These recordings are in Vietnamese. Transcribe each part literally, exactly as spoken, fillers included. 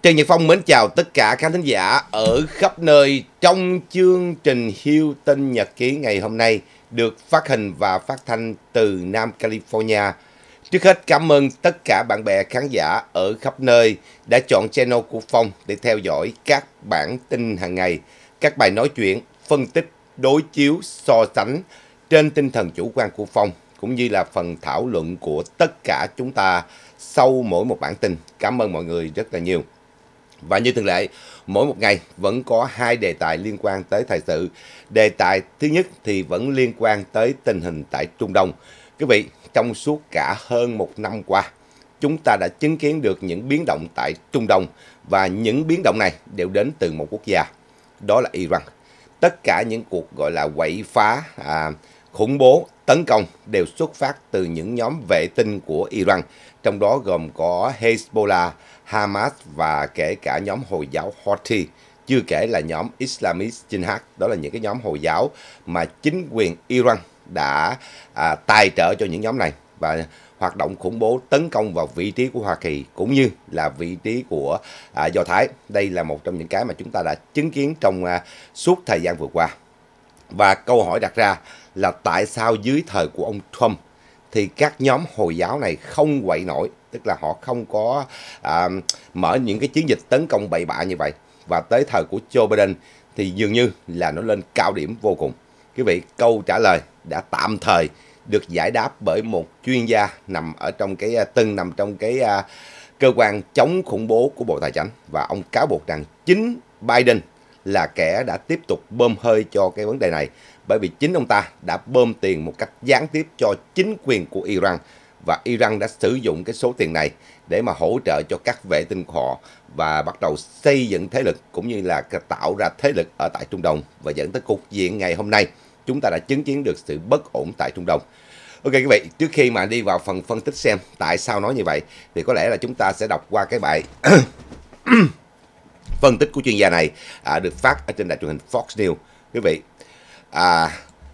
Trần Nhật Phong mến chào tất cả khán thính giả ở khắp nơi trong chương trình Hilton Nhật Ký ngày hôm nay được phát hình và phát thanh từ Nam California. Trước hết cảm ơn tất cả bạn bè khán giả ở khắp nơi đã chọn channel của Phong để theo dõi các bản tin hàng ngày, các bài nói chuyện, phân tích, đối chiếu, so sánh trên tinh thần chủ quan của Phong, cũng như là phần thảo luận của tất cả chúng ta sau mỗi một bản tin. Cảm ơn mọi người rất là nhiều. Và như thường lệ, mỗi một ngày vẫn có hai đề tài liên quan tới thời sự. Đề tài thứ nhất thì vẫn liên quan tới tình hình tại Trung Đông. Quý vị, trong suốt cả hơn một năm qua, chúng ta đã chứng kiến được những biến động tại Trung Đông, và những biến động này đều đến từ một quốc gia, đó là Iran. Tất cả những cuộc gọi là quậy phá, à, khủng bố, tấn công đều xuất phát từ những nhóm vệ tinh của Iran, trong đó gồm có Hezbollah, Hamas và kể cả nhóm Hồi giáo Houthi, chưa kể là nhóm Islamist Jihad. Đó là những cái nhóm Hồi giáo mà chính quyền Iran đã à, tài trợ cho những nhóm này và hoạt động khủng bố tấn công vào vị trí của Hoa Kỳ cũng như là vị trí của à, Do Thái. Đây là một trong những cái mà chúng ta đã chứng kiến trong à, suốt thời gian vừa qua. Và câu hỏi đặt ra là tại sao dưới thời của ông Trump thì các nhóm Hồi giáo này không quậy nổi, tức là họ không có à, mở những cái chiến dịch tấn công bậy bạ như vậy. Và tới thời của Joe Biden thì dường như là nó lên cao điểm vô cùng. Quý vị, câu trả lời đã tạm thời được giải đáp bởi một chuyên gia nằm ở trong cái từng nằm trong cái uh, cơ quan chống khủng bố của Bộ Tài chính, và ông cáo buộc rằng chính Biden là kẻ đã tiếp tục bơm hơi cho cái vấn đề này, bởi vì chính ông ta đã bơm tiền một cách gián tiếp cho chính quyền của Iran, và Iran đã sử dụng cái số tiền này để mà hỗ trợ cho các vệ tinh của họ và bắt đầu xây dựng thế lực cũng như là tạo ra thế lực ở tại Trung Đông, và dẫn tới cục diện ngày hôm nay chúng ta đã chứng kiến được sự bất ổn tại Trung Đông. Ok quý vị, trước khi mà đi vào phần phân tích xem tại sao nói như vậy thì có lẽ là chúng ta sẽ đọc qua cái bài phân tích của chuyên gia này à, được phát ở trên đài truyền hình Fox News. Quý vị, à,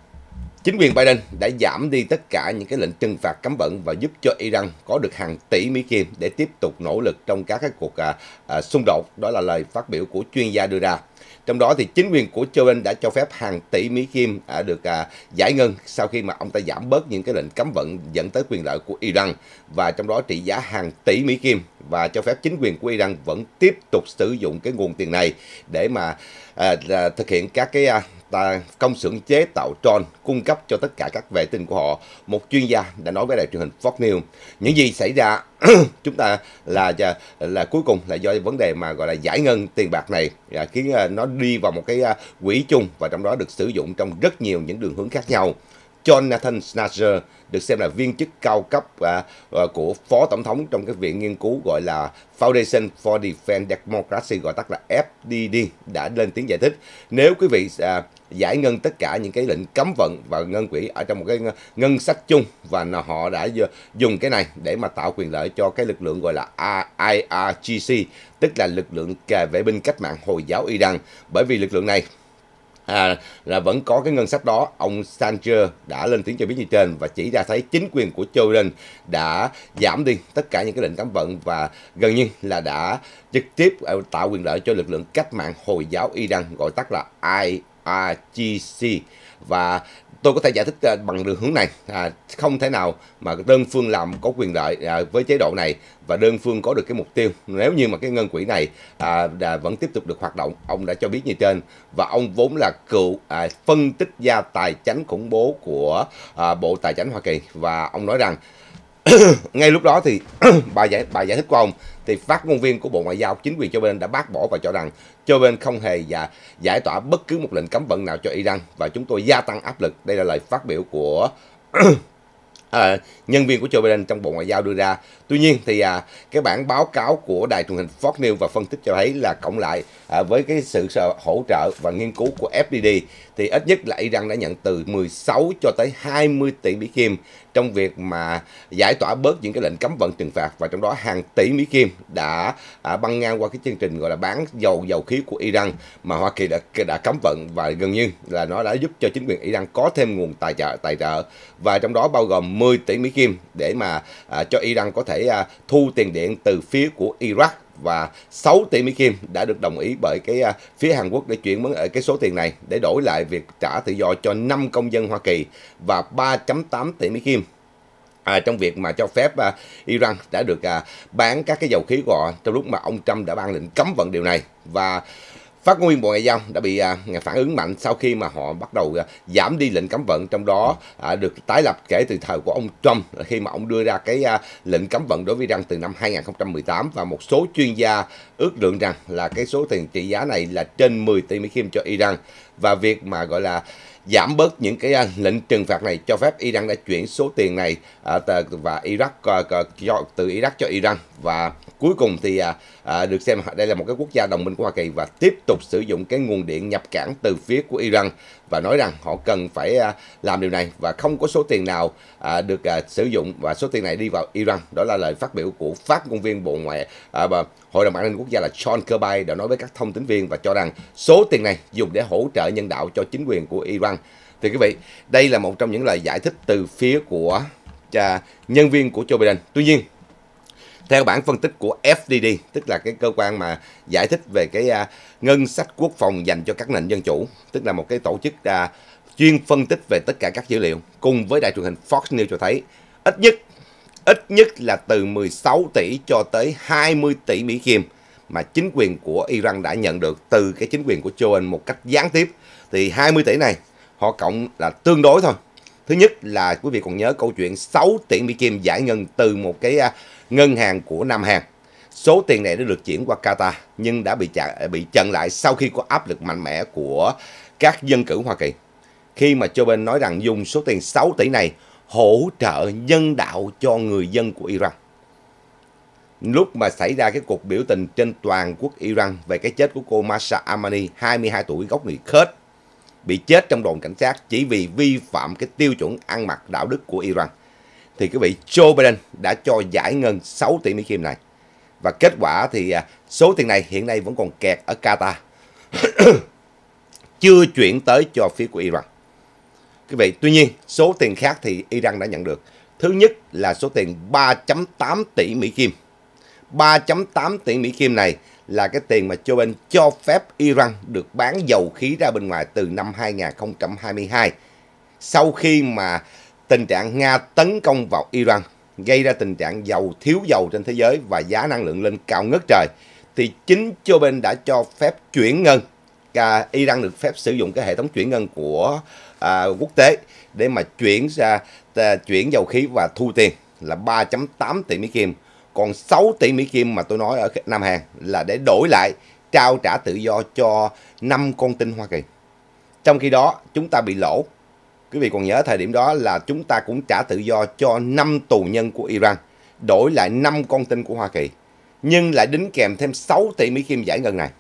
chính quyền Biden đã giảm đi tất cả những cái lệnh trừng phạt cấm vận và giúp cho Iran có được hàng tỷ Mỹ Kim để tiếp tục nỗ lực trong các cái cuộc à, à, xung đột. Đó là lời phát biểu của chuyên gia đưa ra. Trong đó thì chính quyền của Joe Biden đã cho phép hàng tỷ Mỹ Kim à, được à, giải ngân sau khi mà ông ta giảm bớt những cái lệnh cấm vận dẫn tới quyền lợi của Iran, và trong đó trị giá hàng tỷ Mỹ Kim, và cho phép chính quyền của Iran vẫn tiếp tục sử dụng cái nguồn tiền này để mà à, à, thực hiện các cái à, công xưởng chế tạo drone cung cấp cho tất cả các vệ tinh của họ. Một chuyên gia đã nói với đài truyền hình Fox News những gì xảy ra chúng ta là là cuối cùng là do vấn đề mà gọi là giải ngân tiền bạc này à, khiến nó đi vào một cái quỹ chung, và trong đó được sử dụng trong rất nhiều những đường hướng khác nhau. Jonathan Snarcher được xem là viên chức cao cấp à, à, của phó tổng thống trong cái viện nghiên cứu gọi là Foundation for Defense Democracy, gọi tắt là F D D, đã lên tiếng giải thích nếu quý vị à, giải ngân tất cả những cái lệnh cấm vận và ngân quỹ ở trong một cái ngân sách chung, và họ đã dùng cái này để mà tạo quyền lợi cho cái lực lượng gọi là I R G C, tức là lực lượng vệ binh cách mạng Hồi giáo Iran. Bởi vì lực lượng này À, là vẫn có cái ngân sách đó. Ông Sanger đã lên tiếng cho biết như trên và chỉ ra thấy chính quyền của Joe Biden đã giảm đi tất cả những cái lệnh cấm vận và gần như là đã trực tiếp tạo quyền lợi cho lực lượng cách mạng Hồi giáo Iran, gọi tắt là I R G C. Và tôi có thể giải thích bằng đường hướng này, à, không thể nào mà đơn phương làm có quyền lợi à, với chế độ này và đơn phương có được cái mục tiêu nếu như mà cái ngân quỹ này à, đã vẫn tiếp tục được hoạt động. Ông đã cho biết như trên, và ông vốn là cựu à, phân tích gia tài chánh khủng bố của à, Bộ Tài chính Hoa Kỳ, và ông nói rằng ngay lúc đó thì bài giải bài giải thích của ông thì phát ngôn viên của Bộ Ngoại giao chính quyền Joe Biden đã bác bỏ và cho rằng Joe Biden không hề dạ, giải tỏa bất cứ một lệnh cấm vận nào cho Iran, và chúng tôi gia tăng áp lực. Đây là lời phát biểu của À, nhân viên của Joe Biden trong Bộ Ngoại giao đưa ra. Tuy nhiên thì à, cái bản báo cáo của đài truyền hình Fox News và phân tích cho thấy là cộng lại à, với cái sự hỗ trợ và nghiên cứu của F D D thì ít nhất là Iran đã nhận từ mười sáu cho tới hai mươi tỷ Mỹ Kim trong việc mà giải tỏa bớt những cái lệnh cấm vận trừng phạt, và trong đó hàng tỷ Mỹ Kim đã à, băng ngang qua cái chương trình gọi là bán dầu dầu khí của Iran mà Hoa Kỳ đã đã cấm vận, và gần như là nó đã giúp cho chính quyền Iran có thêm nguồn tài trợ tài trợ và trong đó bao gồm mười tỷ Mỹ Kim để mà à, cho Iran có thể à, thu tiền điện từ phía của Iraq và sáu tỷ Mỹ Kim đã được đồng ý bởi cái uh, phía Hàn Quốc để chuyển ở cái số tiền này để đổi lại việc trả tự do cho năm công dân Hoa Kỳ và ba phẩy tám tỷ Mỹ Kim. À, trong việc mà cho phép à, Iran đã được à, bán các cái dầu khí của họ trong lúc mà ông Trump đã ban lệnh cấm vận điều này. Và phát ngôn viên Bộ Ngoại giao đã bị à, phản ứng mạnh sau khi mà họ bắt đầu à, giảm đi lệnh cấm vận, trong đó à, được tái lập kể từ thời của ông Trump khi mà ông đưa ra cái à, lệnh cấm vận đối với Iran từ năm hai nghìn không trăm mười tám, và một số chuyên gia ước lượng rằng là cái số tiền trị giá này là trên mười tỷ Mỹ Kim cho Iran. Và việc mà gọi là giảm bớt những cái uh, lệnh trừng phạt này cho phép Iran đã chuyển số tiền này uh, và Iraq uh, cho, từ Iraq cho Iran, và cuối cùng thì uh, uh, được xem đây là một cái quốc gia đồng minh của Hoa Kỳ và tiếp tục sử dụng cái nguồn điện nhập cảng từ phía của Iran, và nói rằng họ cần phải uh, làm điều này và không có số tiền nào uh, được uh, sử dụng và số tiền này đi vào Iran. Đó là lời phát biểu của phát ngôn viên Bộ Ngoại uh, Hội đồng An ninh Quốc gia là John Kirby đã nói với các thông tín viên và cho rằng số tiền này dùng để hỗ trợ nhân đạo cho chính quyền của Iran. Thì quý vị, đây là một trong những lời giải thích từ phía của uh, nhân viên của Joe Biden. Tuy nhiên, theo bản phân tích của F D D, tức là cái cơ quan mà giải thích về cái uh, ngân sách quốc phòng dành cho các nền dân chủ, tức là một cái tổ chức uh, chuyên phân tích về tất cả các dữ liệu, cùng với đài truyền hình Fox News cho thấy ít nhất ít nhất là từ mười sáu tỷ cho tới hai mươi tỷ Mỹ Kim mà chính quyền của Iran đã nhận được từ cái chính quyền của Joe Biden một cách gián tiếp. Thì hai mươi tỷ này họ cộng là tương đối thôi. Thứ nhất là quý vị còn nhớ câu chuyện sáu tỷ Mỹ Kim giải ngân từ một cái uh, ngân hàng của Nam Hàn. Số tiền này đã được chuyển qua Qatar nhưng đã bị chặn, bị chặn lại sau khi có áp lực mạnh mẽ của các dân cử Hoa Kỳ. Khi mà Joe Biden nói rằng dùng số tiền sáu tỷ này hỗ trợ nhân đạo cho người dân của Iran. Lúc mà xảy ra cái cuộc biểu tình trên toàn quốc Iran về cái chết của cô Mahsa Amini, hai mươi hai tuổi, gốc người Kurd, bị chết trong đồn cảnh sát chỉ vì vi phạm cái tiêu chuẩn ăn mặc đạo đức của Iran, thì quý vị, Joe Biden đã cho giải ngân sáu tỷ Mỹ Kim này. Và kết quả thì số tiền này hiện nay vẫn còn kẹt ở Qatar, chưa chuyển tới cho phía của Iran. Quý vị, tuy nhiên số tiền khác thì Iran đã nhận được. Thứ nhất là số tiền ba phẩy tám tỷ Mỹ Kim. ba phẩy tám tỷ Mỹ Kim này là cái tiền mà Joe Biden cho phép Iran được bán dầu khí ra bên ngoài từ năm hai nghìn không trăm hai mươi hai. Sau khi mà tình trạng Nga tấn công vào Iran gây ra tình trạng dầu thiếu dầu trên thế giới và giá năng lượng lên cao ngất trời, thì chính Joe Biden đã cho phép chuyển ngân. À, Iran được phép sử dụng cái hệ thống chuyển ngân của à, quốc tế để mà chuyển ra à, chuyển dầu khí và thu tiền là ba phẩy tám tỷ Mỹ Kim. Còn sáu tỷ Mỹ Kim mà tôi nói ở Nam Hàn là để đổi lại trao trả tự do cho năm con tin Hoa Kỳ. Trong khi đó chúng ta bị lỗ. Quý vị còn nhớ thời điểm đó là chúng ta cũng trả tự do cho năm tù nhân của Iran, đổi lại năm con tin của Hoa Kỳ, nhưng lại đính kèm thêm sáu tỷ Mỹ Kim giải ngân này.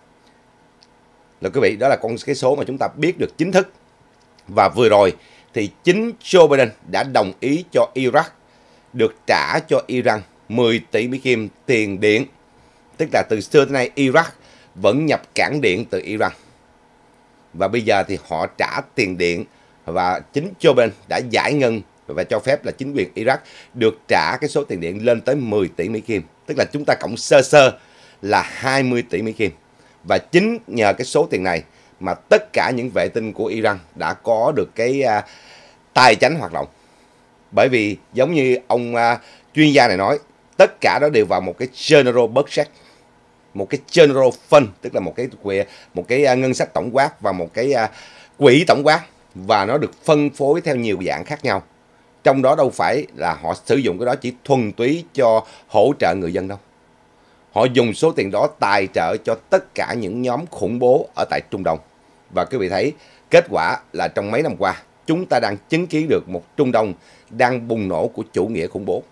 Là quý vị, đó là con cái số mà chúng ta biết được chính thức. Và vừa rồi thì chính Joe Biden đã đồng ý cho Iraq được trả cho Iran mười tỷ Mỹ Kim tiền điện. Tức là từ xưa tới nay Iraq vẫn nhập cảng điện từ Iran. Và bây giờ thì họ trả tiền điện, và chính Joe Biden đã giải ngân và cho phép là chính quyền Iraq được trả cái số tiền điện lên tới mười tỷ Mỹ Kim. Tức là chúng ta cộng sơ sơ là hai mươi tỷ Mỹ Kim. Và chính nhờ cái số tiền này mà tất cả những vệ tinh của Iran đã có được cái uh, tài chánh hoạt động. Bởi vì giống như ông uh, chuyên gia này nói, tất cả đó đều vào một cái general budget, một cái general fund, tức là một cái một cái uh, ngân sách tổng quát và một cái uh, quỹ tổng quát, và nó được phân phối theo nhiều dạng khác nhau. Trong đó đâu phải là họ sử dụng cái đó chỉ thuần túy cho hỗ trợ người dân đâu. Họ dùng số tiền đó tài trợ cho tất cả những nhóm khủng bố ở tại Trung Đông. Và quý vị thấy kết quả là trong mấy năm qua, chúng ta đang chứng kiến được một Trung Đông đang bùng nổ của chủ nghĩa khủng bố.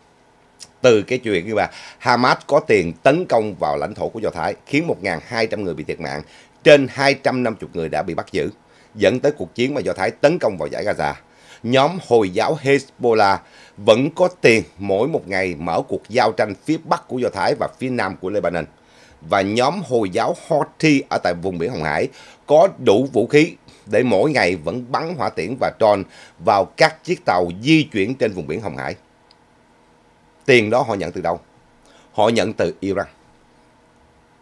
Từ cái chuyện như là Hamas có tiền tấn công vào lãnh thổ của Do Thái, khiến một nghìn hai trăm người bị thiệt mạng, trên hai trăm năm mươi người đã bị bắt giữ, dẫn tới cuộc chiến mà Do Thái tấn công vào giải Gaza. Nhóm Hồi giáo Hezbollah vẫn có tiền mỗi một ngày mở cuộc giao tranh phía Bắc của Do Thái và phía Nam của Lebanon. Và nhóm Hồi giáo Houthi ở tại vùng biển Hồng Hải có đủ vũ khí để mỗi ngày vẫn bắn hỏa tiễn và drone vào các chiếc tàu di chuyển trên vùng biển Hồng Hải. Tiền đó họ nhận từ đâu? Họ nhận từ Iran.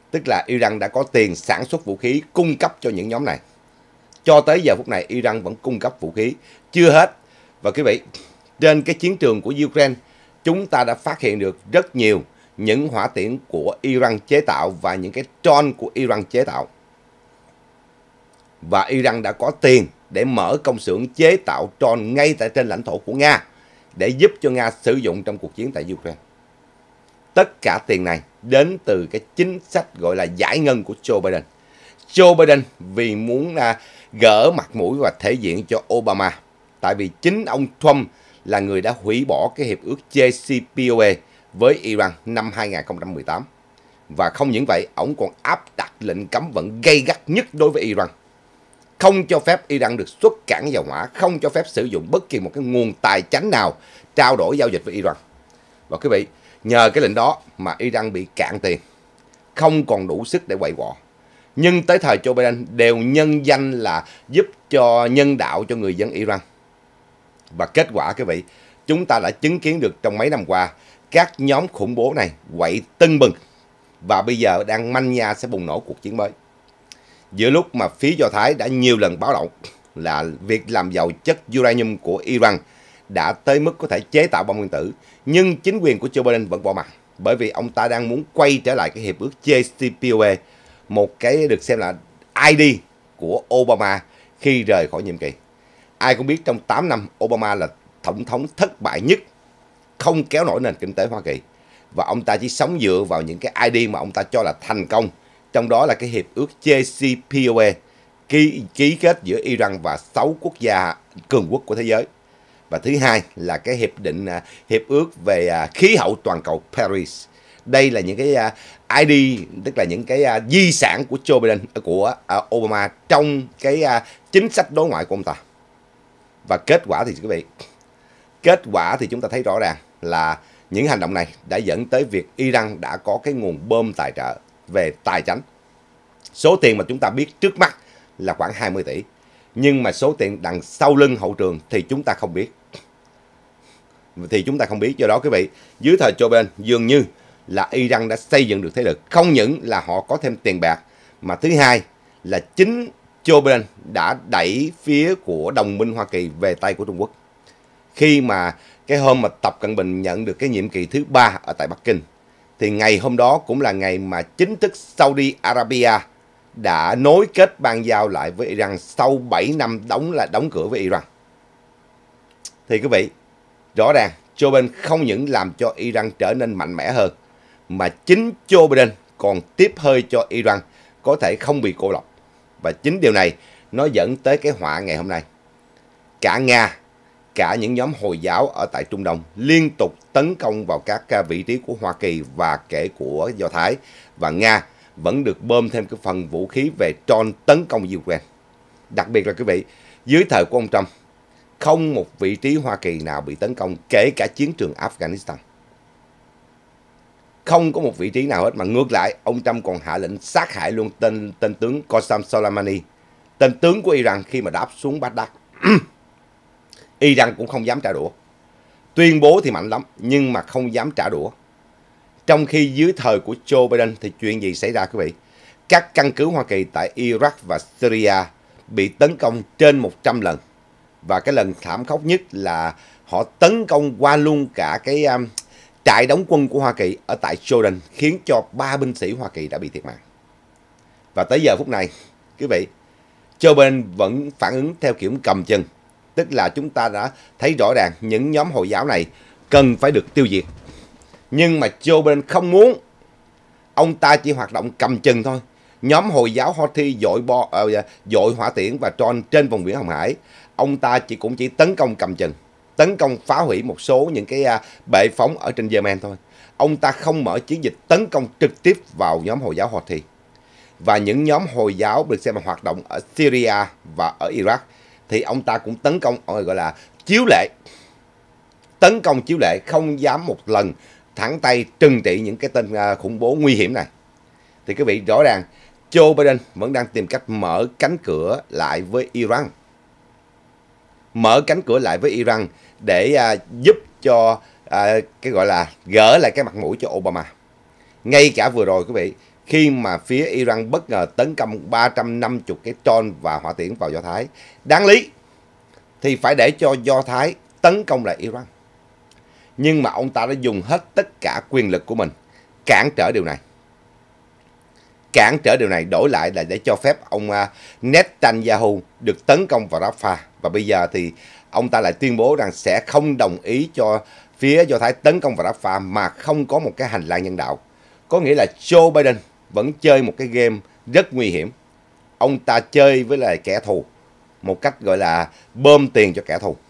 tức là Iran đã có tiền sản xuất vũ khí cung cấp cho những nhóm này. Cho tới giờ phút này Iran vẫn cung cấp vũ khí. Chưa hết. Và quý vị, trên cái chiến trường của Ukraine, chúng ta đã phát hiện được rất nhiều những hỏa tiễn của Iran chế tạo và những cái drone của Iran chế tạo. Và Iran đã có tiền để mở công xưởng chế tạo drone ngay tại trên lãnh thổ của Nga để giúp cho Nga sử dụng trong cuộc chiến tại Ukraine. Tất cả tiền này đến từ cái chính sách gọi là giải ngân của Joe Biden. Joe Biden vì muốn à, gỡ mặt mũi và thể diện cho Obama. Tại vì chính ông Trump là người đã hủy bỏ cái hiệp ước J C P O A với Iran năm hai nghìn không trăm mười tám. Và không những vậy, ông còn áp đặt lệnh cấm vận gay gắt nhất đối với Iran. Không cho phép Iran được xuất cảng dầu hỏa, không cho phép sử dụng bất kỳ một cái nguồn tài chánh nào trao đổi giao dịch với Iran. Và quý vị, nhờ cái lệnh đó mà Iran bị cạn tiền, không còn đủ sức để quậy quọ. Nhưng tới thời Joe Biden đều nhân danh là giúp cho nhân đạo cho người dân Iran. Và kết quả quý vị, chúng ta đã chứng kiến được trong mấy năm qua, các nhóm khủng bố này quậy tưng bừng. Và bây giờ đang manh nha sẽ bùng nổ cuộc chiến mới. Giữa lúc mà phía Do Thái đã nhiều lần báo động là việc làm giàu chất uranium của Iran đã tới mức có thể chế tạo bom nguyên tử, nhưng chính quyền của Joe Biden vẫn bỏ mặc, bởi vì ông ta đang muốn quay trở lại cái hiệp ước J C P O A, một cái được xem là I D của Obama khi rời khỏi nhiệm kỳ. Ai cũng biết trong tám năm Obama là tổng thống thất bại nhất, không kéo nổi nền kinh tế Hoa Kỳ, và ông ta chỉ sống dựa vào những cái I D mà ông ta cho là thành công, trong đó là cái hiệp ước J C P O A ký, ký kết giữa Iran và sáu quốc gia cường quốc của thế giới. Và thứ hai là cái hiệp định uh, hiệp ước về uh, khí hậu toàn cầu Paris. Đây là những cái uh, I D, tức là những cái uh, di sản của Joe Biden, của uh, Obama trong cái uh, chính sách đối ngoại của ông ta. Và kết quả thì quý vị, kết quả thì chúng ta thấy rõ ràng là những hành động này đã dẫn tới việc Iran đã có cái nguồn bơm tài trợ về tài chánh. Số tiền mà chúng ta biết trước mắt là khoảng hai mươi tỷ. Nhưng mà số tiền đằng sau lưng hậu trường thì chúng ta không biết. Thì chúng ta không biết. Do đó quý vị, dưới thời Joe Biden dường như là Iran đã xây dựng được thế lực. Không những là họ có thêm tiền bạc, mà thứ hai là chính Joe Biden đã đẩy phía của đồng minh Hoa Kỳ về tay của Trung Quốc. Khi mà cái hôm mà Tập Cận Bình nhận được cái nhiệm kỳ thứ ba ở tại Bắc Kinh, thì ngày hôm đó cũng là ngày mà chính thức Saudi Arabia đã nối kết ban giao lại với Iran sau bảy năm đóng là đóng cửa với Iran. Thì quý vị, rõ ràng Joe Biden không những làm cho Iran trở nên mạnh mẽ hơn, mà chính Joe Biden còn tiếp hơi cho Iran có thể không bị cô lập. Và chính điều này nó dẫn tới cái họa ngày hôm nay. Cả Nga, cả những nhóm Hồi giáo ở tại Trung Đông liên tục tấn công vào các vị trí của Hoa Kỳ và kể của Do Thái, và Nga vẫn được bơm thêm cái phần vũ khí về drone tấn công Ukraine. Đặc biệt là quý vị, dưới thời của ông Trump, không một vị trí Hoa Kỳ nào bị tấn công, kể cả chiến trường Afghanistan. Không có một vị trí nào hết, mà ngược lại, ông Trump còn hạ lệnh sát hại luôn tên, tên tướng Qasem Soleimani, tên tướng của Iran khi mà đáp xuống Baghdad. Iran cũng không dám trả đũa. Tuyên bố thì mạnh lắm, nhưng mà không dám trả đũa. Trong khi dưới thời của Joe Biden thì chuyện gì xảy ra quý vị? Các căn cứ Hoa Kỳ tại Iraq và Syria bị tấn công trên một trăm lần. Và cái lần thảm khốc nhất là họ tấn công qua luôn cả cái um, trại đóng quân của Hoa Kỳ ở tại Jordan, khiến cho ba binh sĩ Hoa Kỳ đã bị thiệt mạng. Và tới giờ phút này, quý vị, Joe Biden vẫn phản ứng theo kiểu cầm chừng. Tức là chúng ta đã thấy rõ ràng những nhóm Hồi giáo này cần phải được tiêu diệt. Nhưng mà Joe Biden không muốn. Ông ta chỉ hoạt động cầm chừng thôi. Nhóm Hồi giáo Houthi dội, bo, uh, dội hỏa tiễn và drone trên vùng biển Hồng Hải. Ông ta chỉ cũng chỉ tấn công cầm chừng. Tấn công phá hủy một số những cái uh, bệ phóng ở trên Yemen thôi. Ông ta không mở chiến dịch tấn công trực tiếp vào nhóm Hồi giáo Houthi. Và những nhóm Hồi giáo được xem là hoạt động ở Syria và ở Iraq thì ông ta cũng tấn công, gọi là chiếu lệ. Tấn công chiếu lệ, không dám một lần thẳng tay trừng trị những cái tên khủng bố nguy hiểm này. Thì quý vị, rõ ràng Joe Biden vẫn đang tìm cách mở cánh cửa lại với Iran. Mở cánh cửa lại với Iran để uh, giúp cho uh, cái gọi là gỡ lại cái mặt mũi cho Obama. Ngay cả vừa rồi quý vị, khi mà phía Iran bất ngờ tấn công ba trăm năm mươi cái drone và hỏa tiễn vào Do Thái. Đáng lý thì phải để cho Do Thái tấn công lại Iran. Nhưng mà ông ta đã dùng hết tất cả quyền lực của mình cản trở điều này. Cản trở điều này đổi lại là để cho phép ông Netanyahu được tấn công vào Rafah. Và bây giờ thì ông ta lại tuyên bố rằng sẽ không đồng ý cho phía Do Thái tấn công vào Rafah mà không có một cái hành lang nhân đạo. Có nghĩa là Joe Biden vẫn chơi một cái game rất nguy hiểm. Ông ta chơi với lại kẻ thù một cách gọi là bơm tiền cho kẻ thù.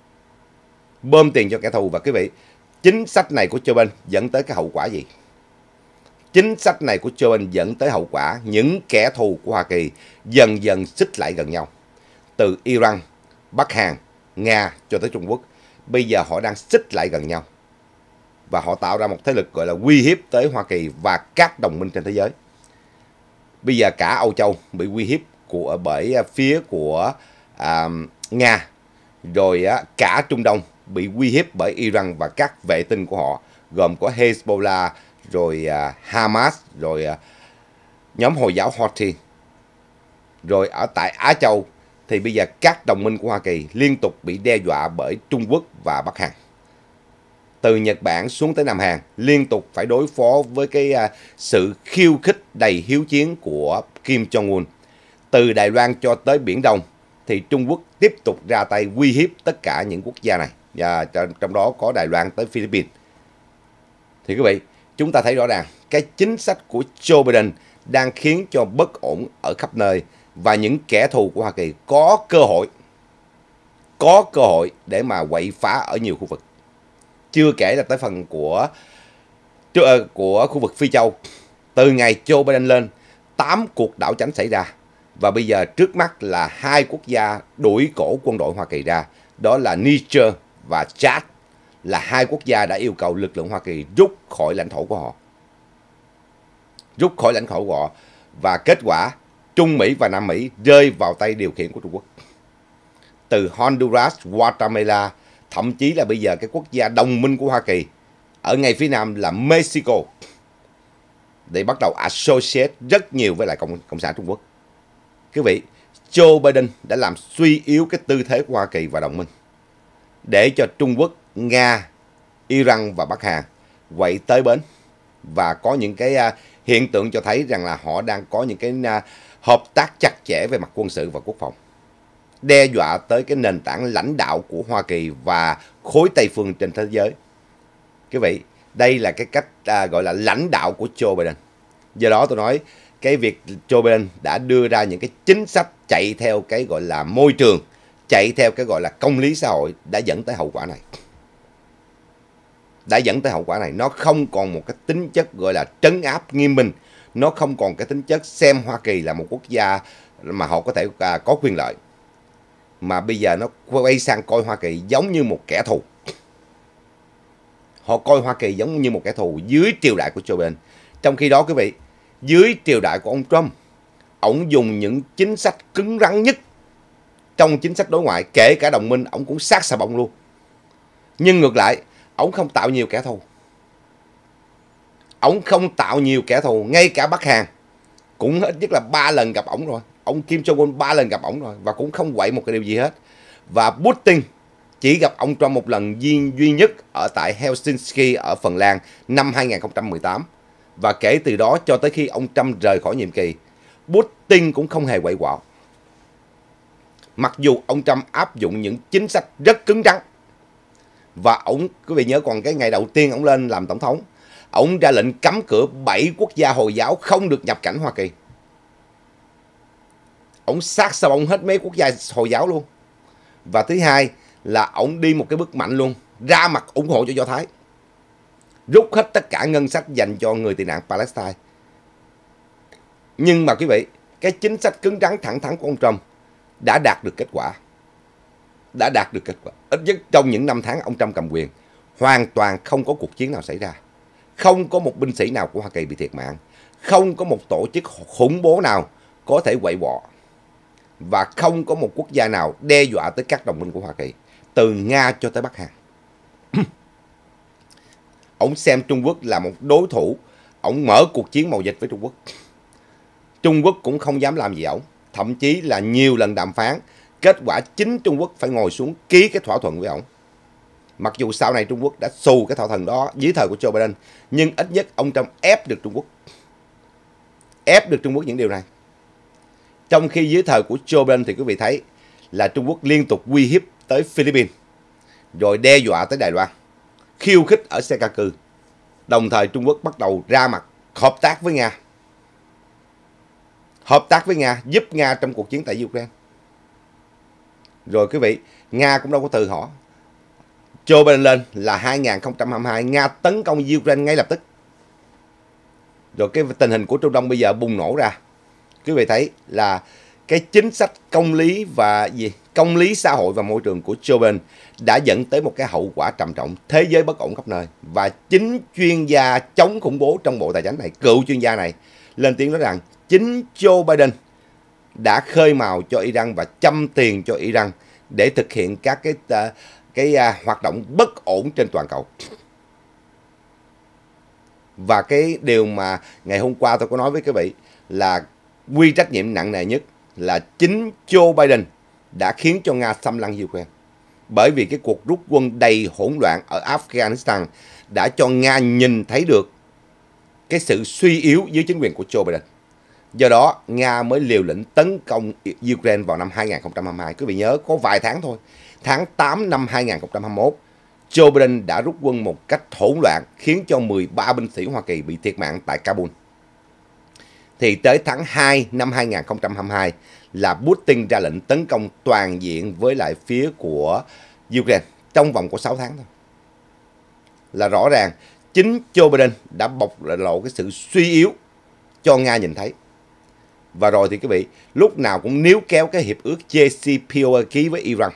Bơm tiền cho kẻ thù. Và quý vị, chính sách này của Joe Biden dẫn tới cái hậu quả gì? Chính sách này của Joe Biden dẫn tới hậu quả những kẻ thù của Hoa Kỳ dần dần xích lại gần nhau. Từ Iran, Bắc Hàn, Nga cho tới Trung Quốc. Bây giờ họ đang xích lại gần nhau. Và họ tạo ra một thế lực gọi là uy hiếp tới Hoa Kỳ và các đồng minh trên thế giới. Bây giờ cả Âu Châu bị uy hiếp của, bởi phía của à, Nga. Rồi à, cả Trung Đông bị uy hiếp bởi Iran và các vệ tinh của họ. Gồm có Hezbollah, rồi à, Hamas, rồi à, nhóm Hồi giáo Houthi. Rồi ở tại Á Châu thì bây giờ các đồng minh của Hoa Kỳ liên tục bị đe dọa bởi Trung Quốc và Bắc Hàn. Từ Nhật Bản xuống tới Nam Hàn liên tục phải đối phó với cái uh, sự khiêu khích đầy hiếu chiến của Kim Jong-un. Từ Đài Loan cho tới Biển Đông thì Trung Quốc tiếp tục ra tay uy hiếp tất cả những quốc gia này. Và trong đó có Đài Loan tới Philippines. Thì quý vị, chúng ta thấy rõ ràng cái chính sách của Joe Biden đang khiến cho bất ổn ở khắp nơi. Và những kẻ thù của Hoa Kỳ có cơ hội, có cơ hội để mà quậy phá ở nhiều khu vực. Chưa kể là tới phần của, của khu vực Phi Châu. Từ ngày Joe Biden lên, tám cuộc đảo chánh xảy ra. Và bây giờ trước mắt là hai quốc gia đuổi cổ quân đội Hoa Kỳ ra. Đó là Niger và Chad. Là hai quốc gia đã yêu cầu lực lượng Hoa Kỳ rút khỏi lãnh thổ của họ. Rút khỏi lãnh thổ của họ. Và kết quả, Trung Mỹ và Nam Mỹ rơi vào tay điều khiển của Trung Quốc. Từ Honduras, Guatemala, thậm chí là bây giờ cái quốc gia đồng minh của Hoa Kỳ ở ngay phía nam là Mexico để bắt đầu associate rất nhiều với lại Cộng, Cộng sản Trung Quốc. Quý vị, Joe Biden đã làm suy yếu cái tư thế của Hoa Kỳ và đồng minh để cho Trung Quốc, Nga, Iran và Bắc Hàn quậy tới bến và có những cái uh, hiện tượng cho thấy rằng là họ đang có những cái uh, hợp tác chặt chẽ về mặt quân sự và quốc phòng, đe dọa tới cái nền tảng lãnh đạo của Hoa Kỳ và khối Tây phương trên thế giới. Quý vị, đây là cái cách à, gọi là lãnh đạo của Joe Biden. Do đó tôi nói cái việc Joe Biden đã đưa ra những cái chính sách chạy theo cái gọi là môi trường, chạy theo cái gọi là công lý xã hội đã dẫn tới hậu quả này. Đã dẫn tới hậu quả này. Nó không còn một cái tính chất gọi là trấn áp nghiêm minh. Nó không còn cái tính chất xem Hoa Kỳ là một quốc gia mà họ có thể à, có quyền lợi. Mà bây giờ nó quay sang coi Hoa Kỳ giống như một kẻ thù. Họ coi Hoa Kỳ giống như một kẻ thù dưới triều đại của Joe Biden. Trong khi đó quý vị, dưới triều đại của ông Trump, ông dùng những chính sách cứng rắn nhất trong chính sách đối ngoại, kể cả đồng minh, ông cũng sát sà bông luôn. Nhưng ngược lại, ông không tạo nhiều kẻ thù. Ông không tạo nhiều kẻ thù, ngay cả Bắc Hàn cũng ít nhất là ba lần gặp ổng rồi. Ông Kim Jong-un ba lần gặp ổng rồi và cũng không quậy một cái điều gì hết. Và Putin chỉ gặp ông Trump một lần duy, duy nhất ở tại Helsinki ở Phần Lan năm hai nghìn không trăm mười tám. Và kể từ đó cho tới khi ông Trump rời khỏi nhiệm kỳ, Putin cũng không hề quậy quọ. Mặc dù ông Trump áp dụng những chính sách rất cứng rắn. Và ông, quý vị nhớ còn cái ngày đầu tiên ông lên làm tổng thống, ông ra lệnh cấm cửa bảy quốc gia Hồi giáo không được nhập cảnh Hoa Kỳ. Ông sát sao ông hết mấy quốc gia Hồi giáo luôn. Và thứ hai là ông đi một cái bước mạnh luôn, ra mặt ủng hộ cho Do Thái, rút hết tất cả ngân sách dành cho người tị nạn Palestine. Nhưng mà quý vị, cái chính sách cứng rắn thẳng thắn của ông Trump đã đạt được kết quả. Đã đạt được kết quả. Ít nhất trong những năm tháng ông Trump cầm quyền, hoàn toàn không có cuộc chiến nào xảy ra. Không có một binh sĩ nào của Hoa Kỳ bị thiệt mạng. Không có một tổ chức khủng bố nào có thể quậy bọ. Và không có một quốc gia nào đe dọa tới các đồng minh của Hoa Kỳ, từ Nga cho tới Bắc Hàn. Ông xem Trung Quốc là một đối thủ ổng mở cuộc chiến mậu dịch với Trung Quốc. Trung Quốc cũng không dám làm gì ổng, thậm chí là nhiều lần đàm phán, kết quả chính Trung Quốc phải ngồi xuống ký cái thỏa thuận với ổng. Mặc dù sau này Trung Quốc đã xù cái thỏa thuận đó dưới thời của Joe Biden, nhưng ít nhất ông Trump ép được Trung Quốc. Ép được Trung Quốc những điều này. Trong khi dưới thời của Joe Biden thì quý vị thấy là Trung Quốc liên tục uy hiếp tới Philippines, rồi đe dọa tới Đài Loan, khiêu khích ở Senkaku. Đồng thời Trung Quốc bắt đầu ra mặt hợp tác với Nga. Hợp tác với Nga, giúp Nga trong cuộc chiến tại Ukraine. Rồi quý vị, Nga cũng đâu có từ họ. Joe Biden lên là hai nghìn không trăm hai mươi hai, Nga tấn công Ukraine ngay lập tức. Rồi cái tình hình của Trung Đông bây giờ bùng nổ ra. Quý vị thấy là cái chính sách công lý và gì công lý xã hội và môi trường của Joe Biden đã dẫn tới một cái hậu quả trầm trọng, thế giới bất ổn khắp nơi. Và chính chuyên gia chống khủng bố trong Bộ Tài chính này, cựu chuyên gia này, lên tiếng nói rằng chính Joe Biden đã khơi mào cho Iran và châm tiền cho Iran để thực hiện các cái cái, cái uh, hoạt động bất ổn trên toàn cầu. Và cái điều mà ngày hôm qua tôi có nói với quý vị là quy trách nhiệm nặng nề nhất là chính Joe Biden đã khiến cho Nga xâm lăng Ukraine. Bởi vì cái cuộc rút quân đầy hỗn loạn ở Afghanistan đã cho Nga nhìn thấy được cái sự suy yếu dưới chính quyền của Joe Biden. Do đó, Nga mới liều lĩnh tấn công Ukraine vào năm hai nghìn không trăm hai mươi hai. Quý vị nhớ, có vài tháng thôi. Tháng tám năm hai nghìn không trăm hai mươi mốt, Joe Biden đã rút quân một cách hỗn loạn, khiến cho mười ba binh sĩ Hoa Kỳ bị thiệt mạng tại Kabul. Thì tới tháng hai năm hai nghìn không trăm hai mươi hai là Putin ra lệnh tấn công toàn diện với lại phía của Ukraine trong vòng của sáu tháng thôi. Là rõ ràng chính Joe Biden đã bộc lộ cái sự suy yếu cho Nga nhìn thấy. Và rồi thì quý vị lúc nào cũng níu kéo cái hiệp ước J C P O A ký với Iran.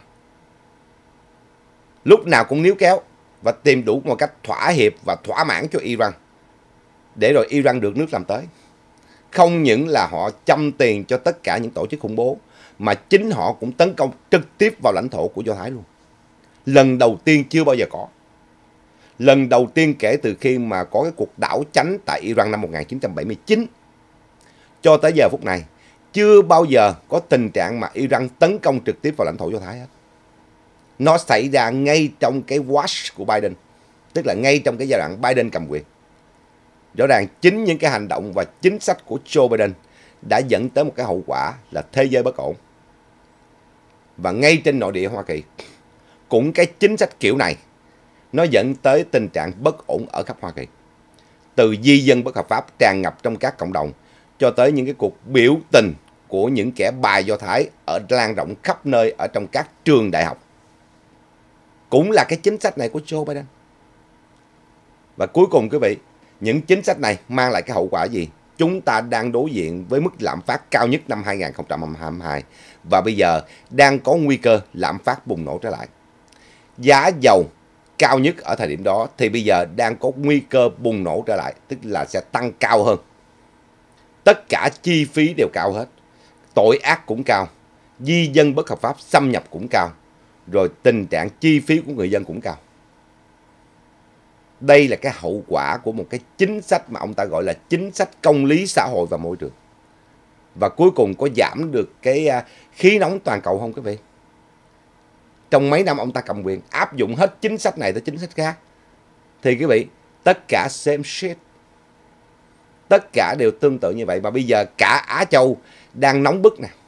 Lúc nào cũng níu kéo và tìm đủ một cách thỏa hiệp và thỏa mãn cho Iran, để rồi Iran được nước làm tới. Không những là họ châm tiền cho tất cả những tổ chức khủng bố, mà chính họ cũng tấn công trực tiếp vào lãnh thổ của Do Thái luôn. Lần đầu tiên chưa bao giờ có. Lần đầu tiên kể từ khi mà có cái cuộc đảo chánh tại Iran năm một nghìn chín trăm bảy mươi chín. Cho tới giờ phút này, chưa bao giờ có tình trạng mà Iran tấn công trực tiếp vào lãnh thổ Do Thái hết. Nó xảy ra ngay trong cái watch của Biden, tức là ngay trong cái giai đoạn Biden cầm quyền. Rõ ràng chính những cái hành động và chính sách của Joe Biden đã dẫn tới một cái hậu quả là thế giới bất ổn. Và ngay trên nội địa Hoa Kỳ, cũng cái chính sách kiểu này, nó dẫn tới tình trạng bất ổn ở khắp Hoa Kỳ. Từ di dân bất hợp pháp tràn ngập trong các cộng đồng, cho tới những cái cuộc biểu tình của những kẻ bài Do Thái ở lan rộng khắp nơi ở trong các trường đại học. Cũng là cái chính sách này của Joe Biden. Và cuối cùng quý vị, những chính sách này mang lại cái hậu quả gì? Chúng ta đang đối diện với mức lạm phát cao nhất năm hai nghìn không trăm hai mươi hai và bây giờ đang có nguy cơ lạm phát bùng nổ trở lại. Giá dầu cao nhất ở thời điểm đó thì bây giờ đang có nguy cơ bùng nổ trở lại, tức là sẽ tăng cao hơn. Tất cả chi phí đều cao hết, tội ác cũng cao, di dân bất hợp pháp xâm nhập cũng cao, rồi tình trạng chi phí của người dân cũng cao. Đây là cái hậu quả của một cái chính sách mà ông ta gọi là chính sách công lý xã hội và môi trường. Và cuối cùng có giảm được cái khí nóng toàn cầu không quý vị? Trong mấy năm ông ta cầm quyền, áp dụng hết chính sách này tới chính sách khác, thì quý vị, tất cả same shit. Tất cả đều tương tự như vậy. Và bây giờ cả Á Châu đang nóng bức nè.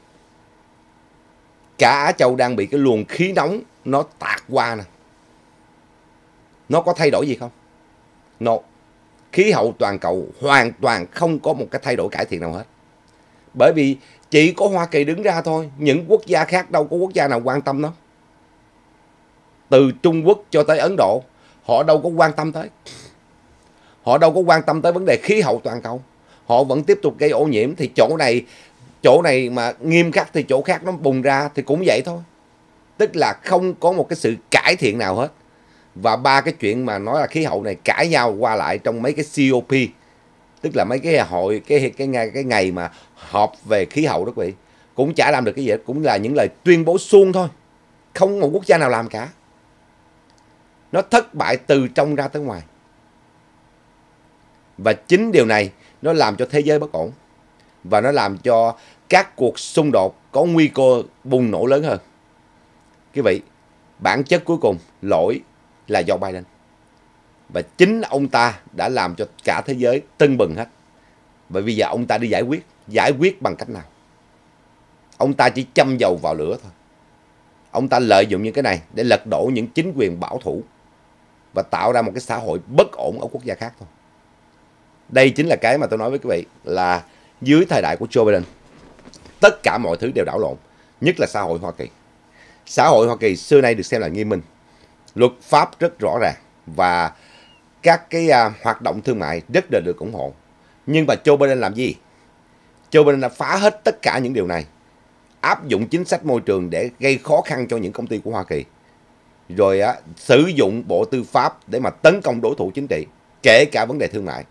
Cả Á Châu đang bị cái luồng khí nóng nó tạt qua nè. Nó có thay đổi gì không? No. Khí hậu toàn cầu hoàn toàn không có một cái thay đổi cải thiện nào hết. Bởi vì chỉ có Hoa Kỳ đứng ra thôi. Những quốc gia khác đâu có quốc gia nào quan tâm đâu. Từ Trung Quốc cho tới Ấn Độ, họ đâu có quan tâm tới. Họ đâu có quan tâm tới vấn đề khí hậu toàn cầu. Họ vẫn tiếp tục gây ô nhiễm. Thì chỗ này chỗ này mà nghiêm khắc thì chỗ khác nó bùng ra thì cũng vậy thôi. Tức là không có một cái sự cải thiện nào hết. Và ba cái chuyện mà nói là khí hậu này cãi nhau qua lại trong mấy cái C O P, tức là mấy cái hội cái cái ngày cái ngày mà họp về khí hậu đó quý vị, cũng chả làm được cái gì hết, cũng là những lời tuyên bố suông thôi. Không một quốc gia nào làm cả. Nó thất bại từ trong ra tới ngoài. Và chính điều này nó làm cho thế giới bất ổn. Và nó làm cho các cuộc xung đột có nguy cơ bùng nổ lớn hơn. Quý vị, bản chất cuối cùng lỗi là do Biden. Và chính ông ta đã làm cho cả thế giới tưng bừng hết. Bởi vì giờ ông ta đi giải quyết. Giải quyết bằng cách nào? Ông ta chỉ châm dầu vào lửa thôi. Ông ta lợi dụng những cái này để lật đổ những chính quyền bảo thủ và tạo ra một cái xã hội bất ổn ở quốc gia khác thôi. Đây chính là cái mà tôi nói với quý vị là dưới thời đại của Joe Biden, tất cả mọi thứ đều đảo lộn, nhất là xã hội Hoa Kỳ. Xã hội Hoa Kỳ xưa nay được xem là nghiêm minh, luật pháp rất rõ ràng và các cái uh, hoạt động thương mại rất đều được ủng hộ. Nhưng mà Joe Biden làm gì? Joe Biden đã phá hết tất cả những điều này, áp dụng chính sách môi trường để gây khó khăn cho những công ty của Hoa Kỳ, rồi á, sử dụng bộ tư pháp để mà tấn công đối thủ chính trị, kể cả vấn đề thương mại.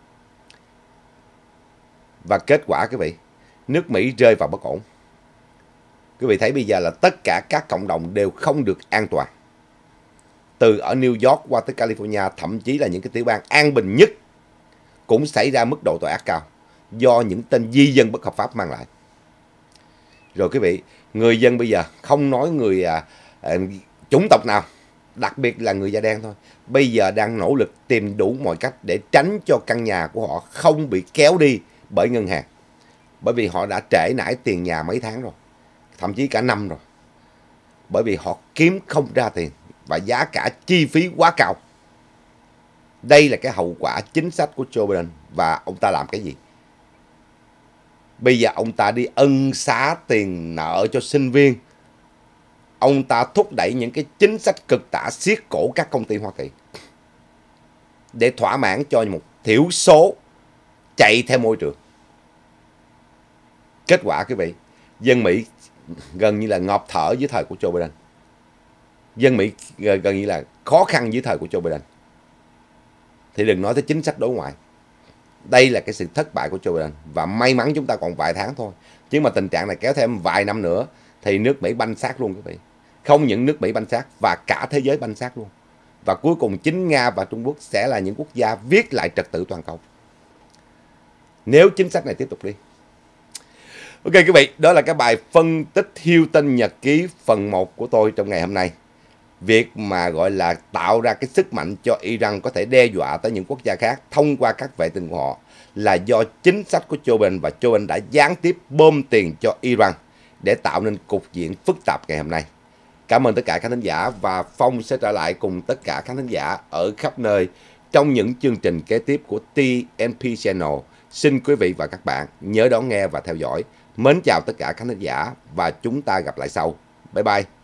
Và kết quả quý vị, nước Mỹ rơi vào bất ổn. Quý vị thấy bây giờ là tất cả các cộng đồng đều không được an toàn. Từ ở New York qua tới California, thậm chí là những cái tiểu bang an bình nhất cũng xảy ra mức độ tội ác cao do những tên di dân bất hợp pháp mang lại. Rồi quý vị, người dân bây giờ không nói người à, à, chủng tộc nào, đặc biệt là người da đen thôi, bây giờ đang nỗ lực tìm đủ mọi cách để tránh cho căn nhà của họ không bị kéo đi bởi ngân hàng. Bởi vì họ đã trễ nải tiền nhà mấy tháng rồi, thậm chí cả năm rồi. Bởi vì họ kiếm không ra tiền và giá cả chi phí quá cao. Đây là cái hậu quả chính sách của Joe Biden. Và ông ta làm cái gì? Bây giờ ông ta đi ân xá tiền nợ cho sinh viên. Ông ta thúc đẩy những cái chính sách cực tả siết cổ các công ty Hoa Kỳ để thỏa mãn cho một thiểu số chạy theo môi trường. Kết quả quý vị, dân Mỹ gần như là ngộp thở dưới thời của Joe Biden. Dân Mỹ gần như là khó khăn dưới thời của Joe Biden. Thì đừng nói tới chính sách đối ngoại. Đây là cái sự thất bại của Joe Biden. Và may mắn chúng ta còn vài tháng thôi. Chứ mà tình trạng này kéo thêm vài năm nữa thì nước Mỹ banh xác luôn quý vị. Không những nước Mỹ banh xác và cả thế giới banh xác luôn. Và cuối cùng chính Nga và Trung Quốc sẽ là những quốc gia viết lại trật tự toàn cầu, nếu chính sách này tiếp tục đi. Ok quý vị, đó là cái bài phân tích Hilton Nhật Ký phần một của tôi trong ngày hôm nay. Việc mà gọi là tạo ra cái sức mạnh cho Iran có thể đe dọa tới những quốc gia khác thông qua các vệ tinh của họ là do chính sách của Joe Biden, và Joe Biden đã gián tiếp bơm tiền cho Iran để tạo nên cục diện phức tạp ngày hôm nay. Cảm ơn tất cả khán thính giả, và Phong sẽ trở lại cùng tất cả khán thính giả ở khắp nơi trong những chương trình kế tiếp của tê en pê Channel. Xin quý vị và các bạn nhớ đón nghe và theo dõi. Mến chào tất cả khán thính giả và chúng ta gặp lại sau. Bye bye.